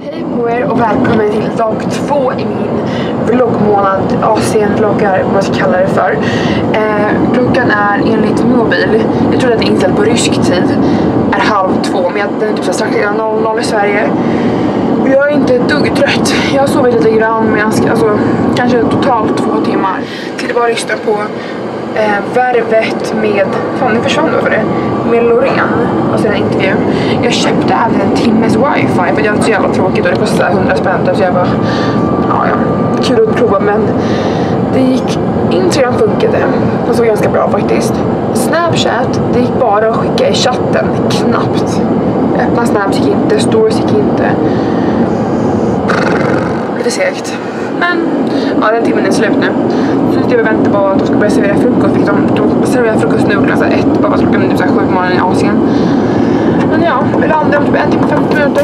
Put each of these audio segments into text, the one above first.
Hej på er och välkommen till dag 2 i min vloggmånad, Asien-vloggar, vad man ska kalla det för. Klockan är enligt min mobil, jag tror att den är inställd på rysk tid, är 1:30, men den är typ så strax innan 00 i Sverige. Och jag är inte ett dugg trött. Jag har sovit lite grann, men alltså kanske totalt 2 timmar. Till att bara lyssna på Värvet med, fan nu försvann det för det, med Loreen, alltså den intervjun. Jag köpte även en timmes wifi för det var så jävla tråkigt och det kostade 100 spänn, så jag bara, ja, kul att prova, men det gick, Instagram funkade, det såg ganska bra faktiskt. Snapchat, det gick bara att skicka i chatten, knappt. Öppna Snaps gick inte, stories gick inte. Lite segt. Men ja, den timmen är slut nu. Så jag väntar på att de ska börja servera frukost. De serverar frukost nu klockan 1, bara klockan nu 7 på morgonen i Asien. Men ja, vi landar om typ 1 timme och 50 minuter.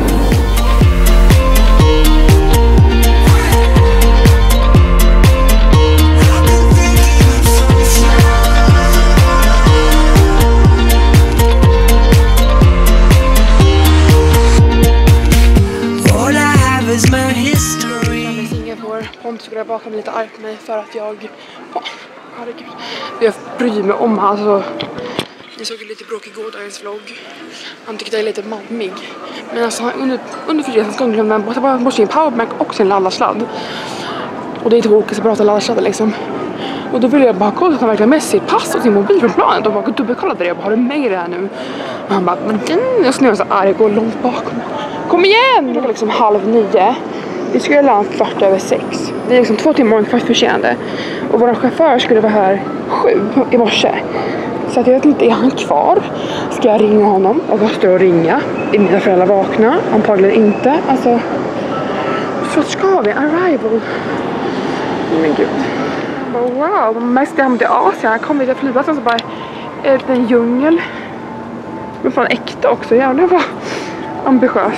Pontus skulle bakom lite arg på mig för att jag... herregud. Jag bryr mig om han, alltså. Jag såg lite bråk igår dagens vlogg. Han tyckte jag är lite mammig. Men alltså under resans gång glömde han bort sin powerbank och sin laddarsladd. Och det är 2 olika separata laddarsladdar liksom. Och då ville jag bara kolla att han verkligen med sitt pass och sin mobil från planet. Och bara dubbelkollade det. Jag bara, har du med det här nu? Och han bara, men den... Och så nu är jag så arg och går långt bakom. Kom igen! Det var liksom 8:30. Vi skulle landa 6:15. Det är liksom 2 timmar och en kvart försenade. Och vår chaufför skulle vara här 7 i morse. Så att jag vet inte, är han kvar? Ska jag ringa honom? Och jag står och ringa. Är mina föräldrar vakna? Antagligen inte. Alltså, så ska vi? Arrival. Men gud. Jag bara, wow, mest det till Asien. Jag kom vid till flygplatsen så bara, är det en djungel? Men fan äkta också, jävlar vad ambitiöst.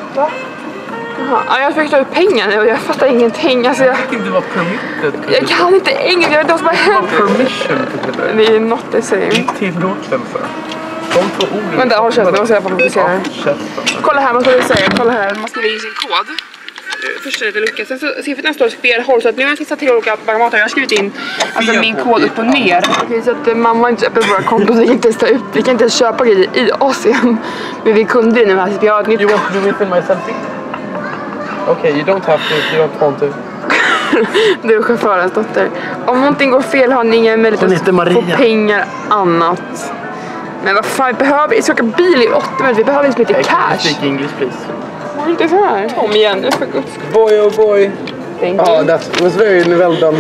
Ja, jag fick ta ut pengar och jag fattar ingenting. Alltså, jag tyckte det var permitted. Jag kan inte engelska, jag vet inte vad som har hänt. Permission. Det är not the same. Tillåtelse. De 2 orden. Vänta, håll käften, det måste jag fokusera. Kolla här, man ska säga, kolla här. Man skriver in sin kod. Först är det lucka, sen så siffrorna står i fel håll. Så att nu har jag tittat till olika bankomater. Jag har skrivit in alltså, min kod upp och ner. Okej, så att mamma inte öppnat våra konton, så vi kan inte ta ut. Vi kan inte köpa grejer i Asien. Men vi kunde det nu här, så vi har ett nytt. You want to do it with my selfie? Okay, you don't have to, you don't want to. Du är chaufförens dotter. Om någonting går fel har ni ingen möjlighet att få pengar annat. Men vad fan, vi ska åka bil i 8 minuter. Vi behöver lite cash. Speak English, please. Var inte så här? Kom igen nu för guds skull. Boy, oh boy. Thank you. Oh, that was very well done.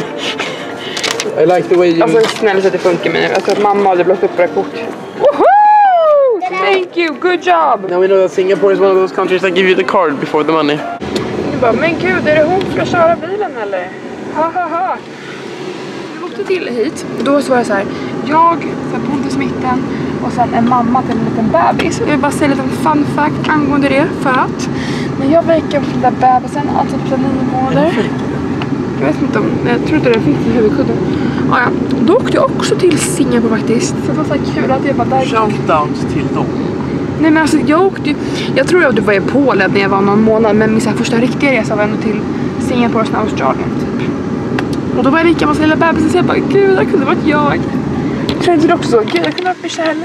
I like the way you... Alltså snälla så att det funkar med nu. Alltså att mamma hade blåst upp våra kort. Woho! Thank you, good job! Now we know that Singapore is one of those countries that give you the card before the money. Bara, men gud, är det hon som ska köra bilen eller? Ha. Vi åkte till hit och då så var det så här. Jag, sen Pontus mitten och sen en mamma till en liten bebis. Jag vill bara säga en liten fun fact angående det. För att när jag väckte upp den där bebisen, alltså typ 9 månader. Jag vet inte om, jag tror inte det finns i huvudkudden. Ja, då åkte jag också till Singapore faktiskt. Så det var så kul att jag var där. Shoutouts till dem. Nej men alltså jag tror att du var i Polen när jag var någon månad, men min första riktiga resa var ändå till Singapore och Australien typ. Och då var jag lika massa lilla bebisen, så jag bara, gud det kunde varit jag. Kände du också så, gud det kunde varit Michelle.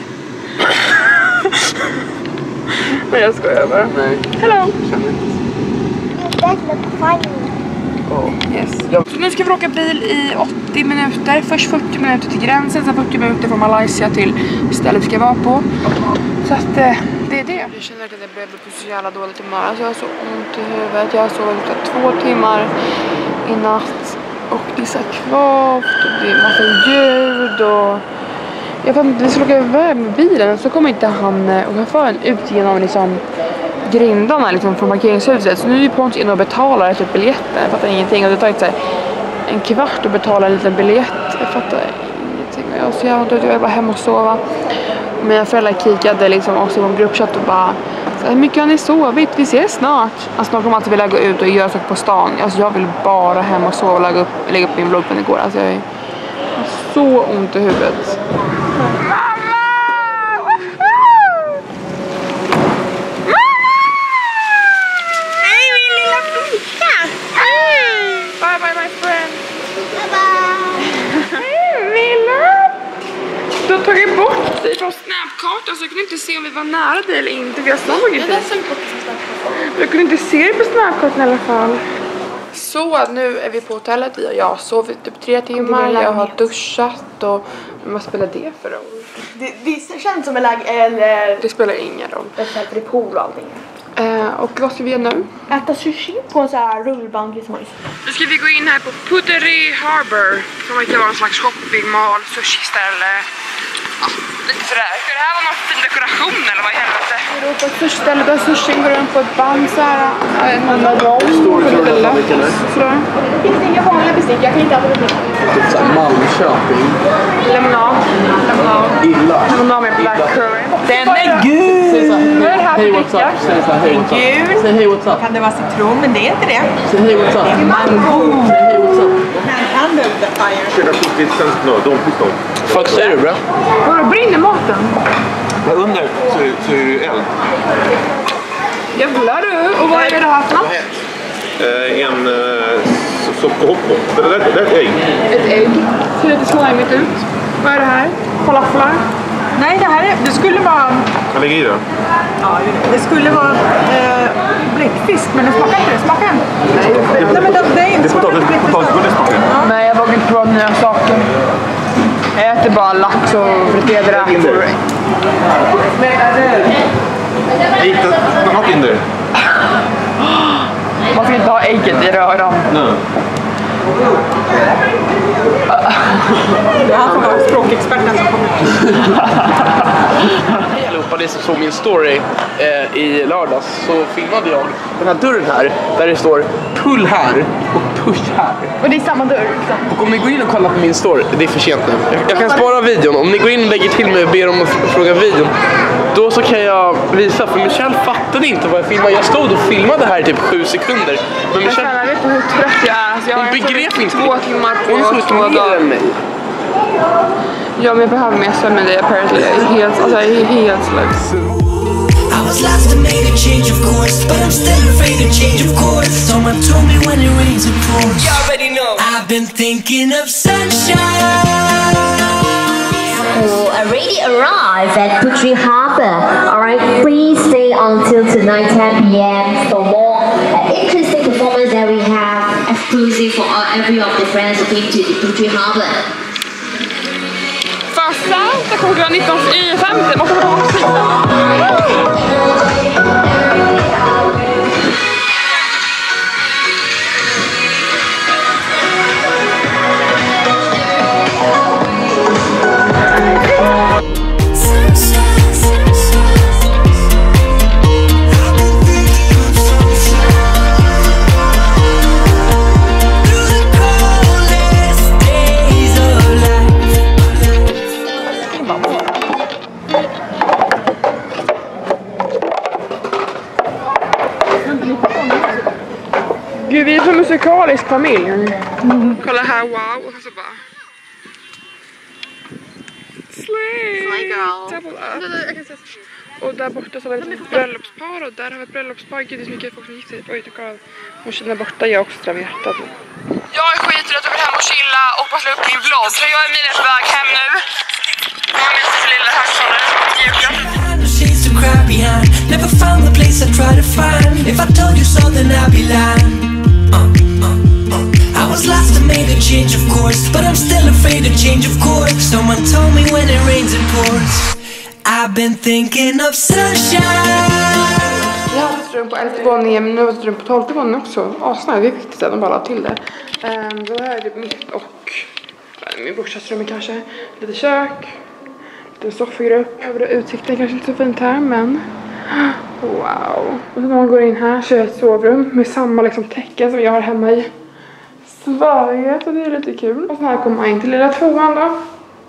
Men jag skojar bara. Nej. Hello. That looks funny. Oh. Yes. Så nu ska vi åka bil i 80 minuter. Först 40 minuter till gränsen, sen 40 minuter från Malaysia till stället vi ska vara på. Så att det är det. Jag känner att jag börjar bli på så jävla dåligt humör. Alltså jag har så ont i huvudet. Jag har sovit 2 timmar i natt. Och det är så kvavt och det är massa ljud och... Jag vet inte, vi ska åka iväg med bilen så kommer inte han och chauffören ut genom liksom grindarna liksom från parkeringshuset. Så nu är vi på en in och betalar typ biljetten. Jag fattar ingenting. Och det tar inte en kvart att betala en liten biljett. Jag fattar ingenting. Jag var så jävla död. Jag var bara hemma och sova. Mina föräldrar kikade liksom också i en gruppchatt och bara, hur mycket har ni sovit? Vi ses snart. Alltså snart kommer att vilja gå ut och göra saker på stan. Alltså jag vill bara hem och sova och lägga upp min vlogg på igår. Alltså jag har så ont i huvudet. tagit bort dig från snapkartan så jag kunde inte se om vi var nära dig eller inte. För jag såg inte dig. Jag kunde inte se dig på snapkartan i alla fall. Så nu är vi på hotellet. Jag har sovit typ 3 timmar. Jag har duschat och vad spelar det för roll? Det känns som en det spelar ingen roll. Det är pool och allting. Och vad ska vi göra nu? Äta sushi på en sån här rullband liksom. Nu ska vi gå in här på Puteri Harbor. Som verkar vara en slags shoppingmall, sushi-ställe. Ja, lite sådär. Ska det här vara någon fin dekoration eller vad i helvete? Vi är på ett sushi-ställe där sushin går runt på ett band såhär. En annan roll. Stor lite lätt. Sådär. Det finns inga vanliga bestick, jag kan inte äta det. Typ såhär Malmköping. Lemonad. Illa. Lemonad med black curry. Den är gul! Säg såhär, Vad är det här för hej what's dricka? up. Säg såhär, hej what's up. Gul. Säg hej what's up. Kan det vara citron, men det är inte det. Säg hej what's up. Det är mango. Säg hej what's up. Handle the fire. C'era tutti il senso, don't pistol. Vad säger du bra? Vadå, brinner maten? Där under så är det ju eld. Jävlar du! Och vad är det här för något? En sopphoppo. Det är ett ägg. Ett ägg. Ser lite slimigt ut. Vad är det här? Falaflar? Nej, det skulle vara... Vad ligger i det? Ja, det skulle vara bläckfisk, men det smakar inte. Smakar den? Nej, men det är inte Potatisbulle smakar det. Nej, jag vågar inte prova nya saker. Jag äter bara lax och friterade räkor. Lite något in där. Man ska inte ha ägget i röran. Nej. Det här får vara språkexperten som kommer. Hej allihopa, ni som såg min story i lördags så filmade jag den här dörren här där det står pull här och push här. Och det är samma dörr liksom. Och om ni går in och kollar på min story, det är för sent nu. Jag kan spara videon, om ni går in och lägger till mig och ber om att fråga videon, då så kan jag visa, för Michelle fattade inte vad jag filmade. Jag stod och filmade här i typ 7 sekunder. Men Michelle, Jag vet inte hur trött jag är. Så jag hon har begrep inte. 2 timmar på Hon såg 2 mer dagar. än mig. Ja, men jag behöver mer sömn med dig apparently. Jag är helt slut. I was lost and made a change, of course, but I'm still afraid to change, of course. Someone told me when it rains, it pours. You already know. I've been thinking of sunshine. Already arrived at Puteri Harbor. Alright, please stay until tonight 10 p.m. for more interesting performance that we have exclusive for every of the friends who came to the Puteri Harbor. Första stationen 1950 måste vara Gud, vi är så musikalisk familj. Kolla här, wow. Och så bara... Slay girl. Och där borta så var det ett bröllopspar. Och där har vi ett bröllopspar. Gud, det är så mycket folk som gick sig. Oj, du kolla. Hon känner borta, jag också där vid hjärtat. Jag är skiträdd att jag vill hem och chilla och bara slå upp min vlogg. Så jag är Emilia på väg hem nu. Jag har med sig lilla högtalare. Never found the place I try to find. If I told you so, then I'd be lying. I was lost and made a change, of course, but I'm still afraid to change, of course. Someone told me when it rains, it pours. I've been thinking of sunshine. Jag hade ett rum på 11:e våningen, men nu har jag ett rum på 12:e våningen också. Asnära, det är viktigt att de bara la till det. Så här är det mitt och min brorsas rum kanske. Lite kök. En soffgrupp. Över utsikten kanske inte så fint här, men wow. Och så när man går in här så är det ett sovrum med samma liksom tecken som jag har hemma i Sverige, så det är lite kul. Och så här kommer man in till lilla tvåan då.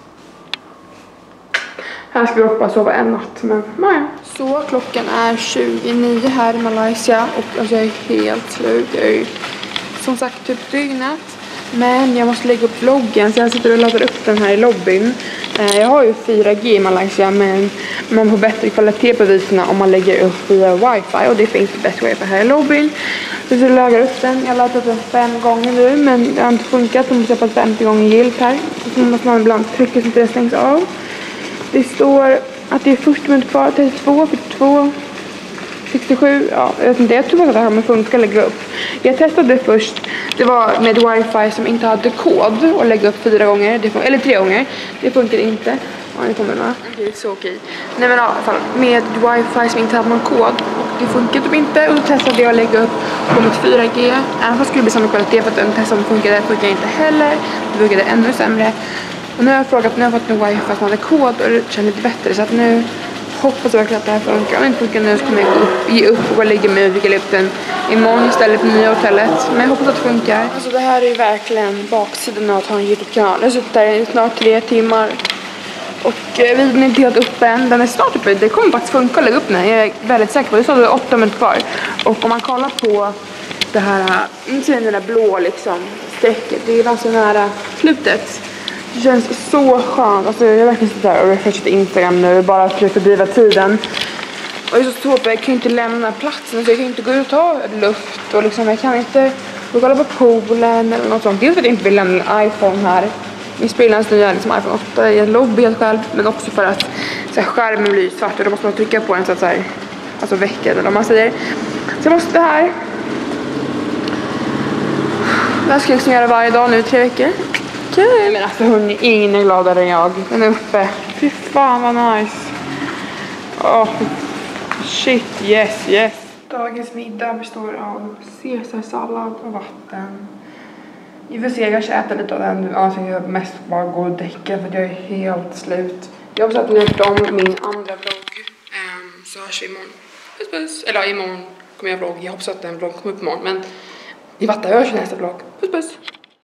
Här ska vi hoppas sova en natt, men nej. Så klockan är 29 här i Malaysia och alltså jag är helt slut. Jag är som sagt typ dygnat. Men jag måste lägga upp vloggen så jag sitter och laddar upp den här i lobbyn. Jag har ju 4G i Malaysia, men man får bättre kvalitet på videorna om man lägger upp via wifi. Och det finns det bättre wifi här i lobbyn. Så jag laddar upp den. Jag har laddat den 5 gånger nu, men det har inte funkat. Så måste jag på 50 gånger gilt här. Så måste man ibland trycka så att det stängs av. Det står att det är 40 minuter kvar, 32, 42, 67, ja, jag vet inte, jag tror att det här kommer funka att lägga upp. Jag testade först, det var med wifi som inte hade kod och lägga upp 4 gånger, eller 3 gånger. Det funkar inte. Ja, det kommer med. Det är så okej. Nej men i alla fall, med wifi som inte hade någon kod och det funkar typ inte. Och då testade jag att lägga upp på mitt 4G. Även fast det skulle bli samma kvalitet för att den testan funkade inte heller. Det funkade ännu sämre. Och nu har jag frågat, nu har jag fått en wifi som hade kod och det känns lite bättre. Så att nu hoppas jag verkligen att det här funkar. Om det inte funkar nu så kommer jag ge upp och lägga mig och vika upp den imorgon istället på nya hotellet. Men jag hoppas att det funkar. Alltså det här är verkligen baksidan av att ha en YouTube-kanal. Jag har suttit där i snart 3 timmar. Och videon är inte helt uppe än. Den är snart uppe. Det kommer faktiskt funka att lägga upp den. Jag är väldigt säker på det. Det står 8 minuter kvar. Och om man kollar på det här, inte det där blå liksom strecket. Det är ganska nära slutet. Det känns så skönt. Alltså jag har verkligen suttit där och refreshat Instagram nu. Bara för att fördriva tiden. Och jag är så svårt, jag kan ju inte lämna platsen. Så jag kan inte gå ut och ta luft. Och liksom jag kan inte gå och kolla på poolen eller något sånt. Dels för att jag inte vill lämna en iPhone här. Min sprillans nya liksom iPhone 8 i en lobby helt själv. Men också för att så här, skärmen blir svart. Och då måste man trycka på den så att så här, alltså väcka eller vad man säger. Så jag måste det här. Jag ska liksom göra varje dag nu i 3 veckor. Okej. Men alltså hörni, ingen är gladare än jag. Den är uppe. Fy fan vad nice. Åh, shit, yes. Dagens middag består av caesarsallad och vatten. Vi får se, jag kanske äter lite av den. Alltså jag mest bara gå och däcka för att jag är helt slut. Jag hoppas att ni har gjort om min andra vlogg. Så hörs vi imorgon. Puss. Eller imorgon kommer jag vlogg. Jag hoppas att den vlogg kommer upp imorgon. Men ni fattar, jag hörs i nästa vlogg. Puss.